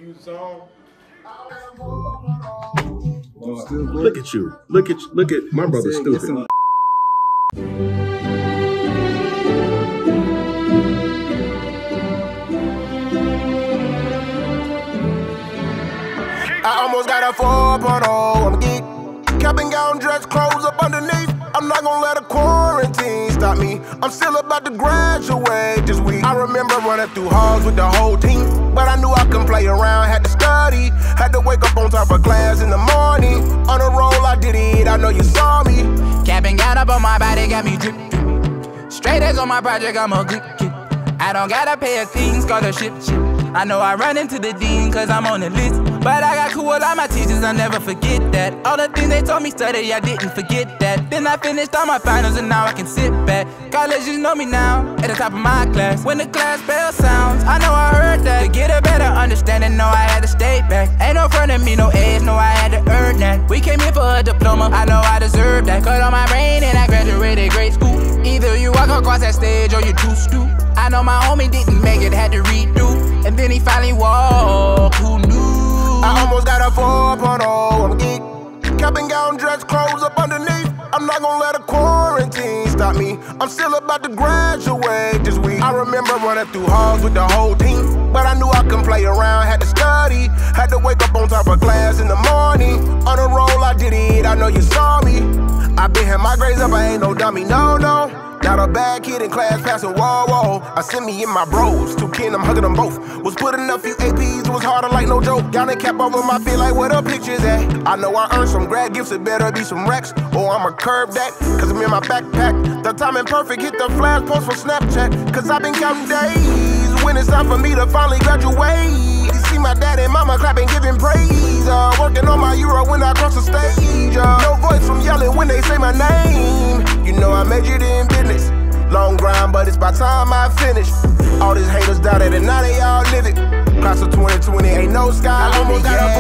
you song. Look at you. Look at my brother stupid. I almost got a 4.0, I'm geek. Cap and gown, dress, clothes up underneath. I'm not gonna let a quarantine stop me. I'm still about to graduate this week. I remember running through halls with the whole team, but I knew I couldn't play around, had to study. Had to wake up on top of class in the morning. On a roll, I did it, I know you saw me. Cap and gown up on my body, got me drip, drip. Straight A's on my project, I'm a good kid. I don't gotta pay a thing, scholarship, shit. I know I run into the dean cause I'm on the list, but I got cool with all my teachers, I'll never forget that. All the things they told me study, I didn't forget that. Then I finished all my finals and now I can sit back. Colleges know me now, at the top of my class. When the class bell sounds, I know I heard that. To get a better understanding, know I had to stay back. Ain't no front of me, no A's, know I had to earn that. We came here for a diploma, I know I deserve that. Cut on my brain and I graduated grade school. Either you walk across that stage or you too stoop. I know my homie didn't make it, had to redo. And then he finally walked, who knew? I almost got a 4.0, I'm geek. Cap and gown, dress, clothes up underneath. I'm not gonna let a quarantine stop me. I'm still about to graduate this week. I remember running through halls with the whole team, but I knew I couldn't play around, had to study. Had to wake up on top of class in the morning. On a roll, I did it, I know you saw me. I been had my grades up, I ain't no dummy, no. Not a bad kid in class passing wall. I sent me in my bros, 2 kin, I'm hugging them both. Was putting a few APs, it was harder like no joke. Got a cap over my feet like where the pictures at. I know I earned some grad gifts, it better be some racks, or I'ma curb that, cause I'm in my backpack. The timing perfect, hit the flash post for Snapchat, cause I've been counting days when it's time for me to finally graduate. You see my dad and mama clapping, giving praise. Working on my euro when I cross the stage. No voice from yelling when they say my name. You know I majored in business. Long grind, but it's by time I finish. All these haters doubted and now they all live it. Class of 2020 ain't no sky. I almost got a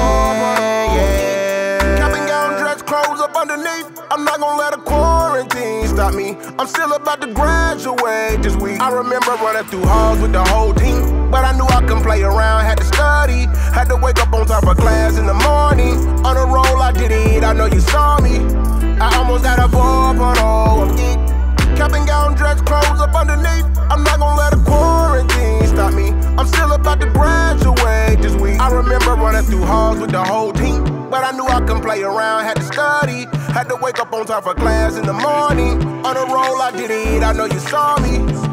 4.0. Cap and gown, dress, clothes up underneath. I'm not gonna let a quarantine stop me. I'm still about to graduate this week. I remember running through halls with the whole team, but I knew I couldn't play around, had to study. Had to wake up on top of class in the morning. On a roll, I did it, I know you saw me. I almost got a 4.0, I'm geek. Cap and gown, dress, clothes up underneath. I'm not gonna let a quarantine stop me. I'm still about to graduate this week. I remember running through halls with the whole team, but I knew I couldn't play around, had to study. Had to wake up on top of class in the morning. On a roll, I did it, I know you saw me.